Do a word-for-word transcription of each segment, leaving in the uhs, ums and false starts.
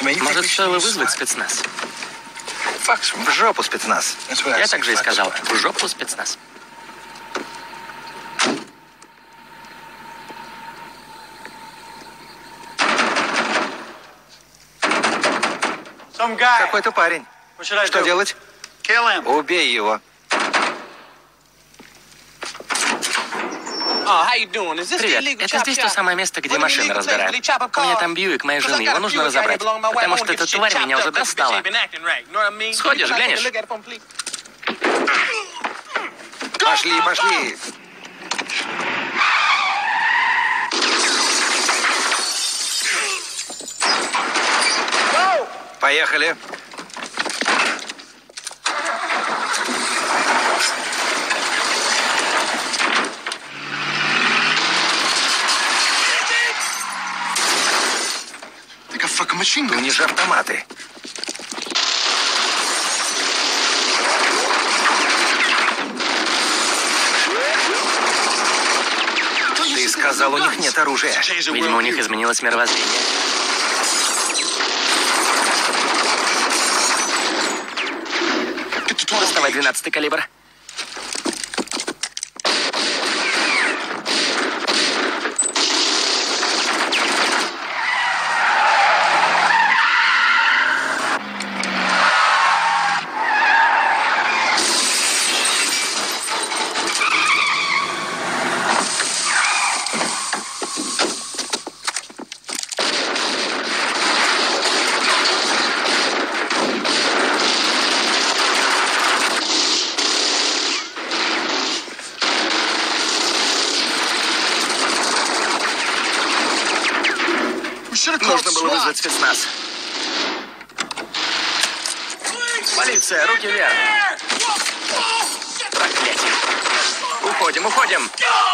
Может, стоило вызвать спецназ? В жопу спецназ. Я так же и сказал. В жопу спецназ. Какой-то парень. Что делать? Убей его. Привет. Это здесь то самое место, где машины разбирают. У меня там Бьюик моей жены, его нужно разобрать. Потому что эта тварь меня уже достала. Сходишь, глянешь? Пошли, пошли. Поехали. У них же автоматы. Ты сказал, у них нет оружия. Видимо, у них изменилось мировоззрение. Доставай двенадцатый калибр. Нужно было вызвать спецназ. Полиция, руки вверх. Проклятие. Уходим, уходим.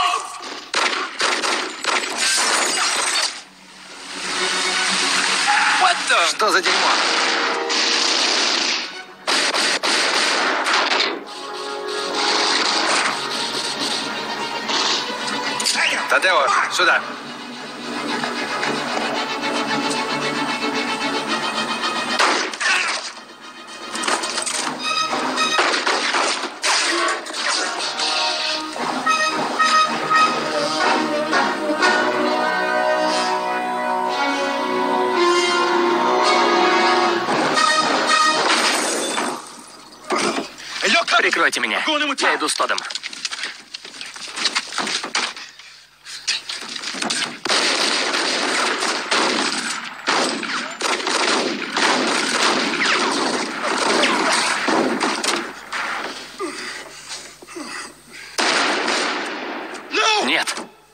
Что за дерьмо? Тадео, сюда. Прикройте меня. Я иду с Тодом. Нет.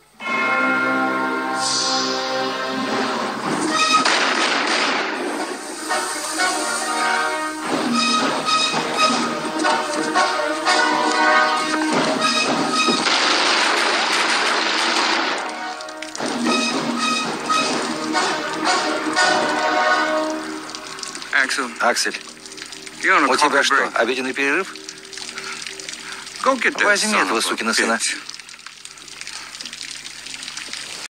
Аксель, у тебя что, обеденный перерыв? Возьми этого сукина сына.